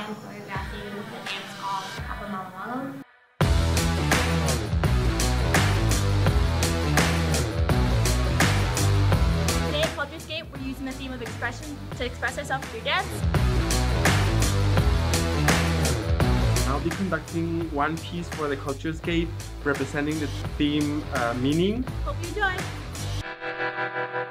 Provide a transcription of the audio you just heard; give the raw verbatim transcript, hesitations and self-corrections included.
I'm choreographing the dance called Papa Mama Mama. Today at Culturescape, we're using the theme of expression to express ourselves through dance. I'll be conducting one piece for the Culturescape representing the theme uh, meaning. Hope you enjoy!